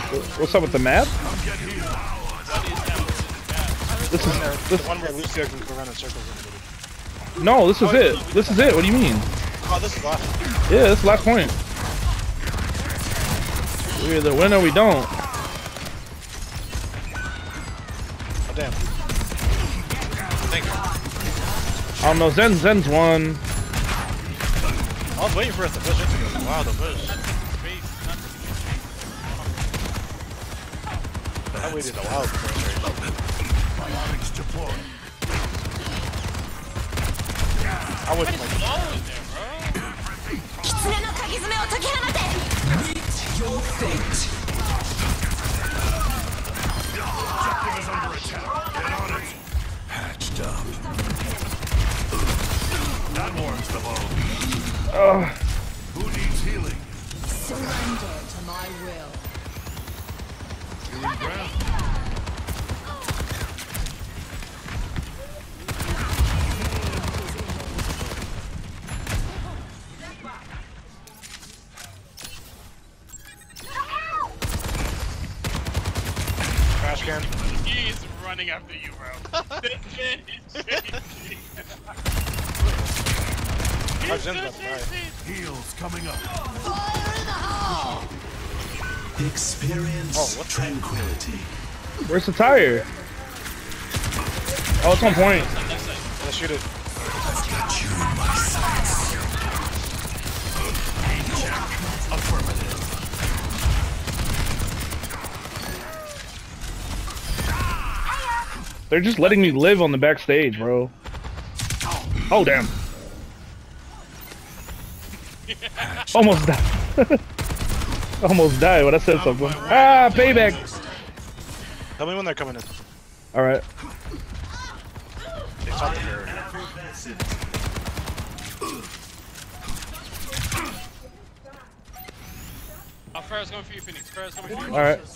What's up with the map? This is the one where Lucio can go around in circles. no. This is it. This is it. What do you mean? Oh, this is last. Yeah, this is the last point. We either win or we don't. Oh damn. Thank you. I don't know. Zen's won. I was waiting for us to push into this. Wow, the push. I waited a while for it. I wouldn't like Meet your fate. Objective is under attack. Get on it. Patched up. That warms the boat. Who needs healing? Surrender to my will. Healing ground. trash can. He's running after you, bro. This man is crazy. How's Zen's about to die? Heals coming up. Experience tranquility. Where's the tire? Oh, it's on point. Let's shoot it. I've got you in my sights. Affirmative. They're just letting me live on the backstage, bro. Oh damn! Almost died. Almost died when I said something. Ah, payback. Tell me when they're coming in. All right. They shot the barrier. Farrah's going for you, Phoenix. Farrah's going for you. All right.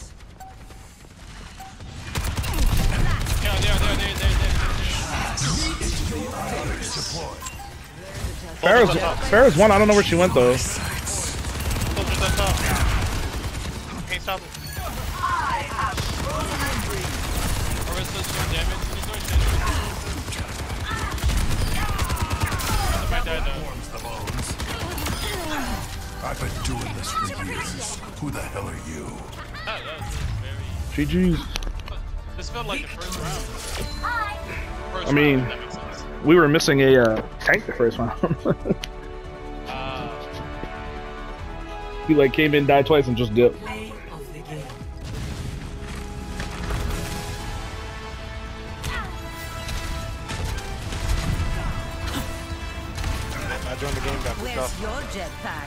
Farrah's one. I don't know where she went though. Soldier's up top. Can't stop it. Orisa's doing damage. He's doing damage. Might die though. Warms the bones. I've been doing this for years. Who the hell are you? That was very... GG's. This felt like the first round. First I mean, round, if that makes sense. we were missing a tank the first round. He like came in, died twice, and just dipped. Play of the game. I joined the game, got moved Where's off. your jetpack?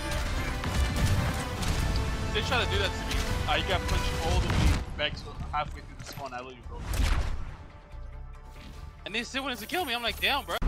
They try to do that to me. You got punched all the way back to halfway through the spawn. I literally broke. And they still wanted to kill me. I'm like, damn, bro.